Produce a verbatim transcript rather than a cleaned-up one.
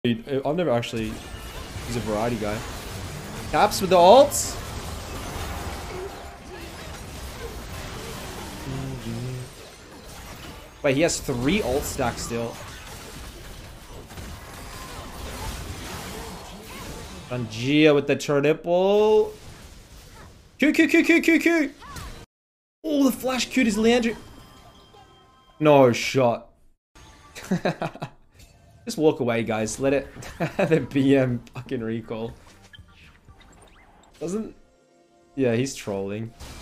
Dude, I've never actually... He's a variety guy. Caps with the ults. Wait, he has three ult stacks still. Angia with the triple. Q, Q, Q, Q, Q, Q. Oh, the flash Q is landing. No shot. Just walk away, guys. Let it... the B M fucking recall. Doesn't... Yeah, he's trolling.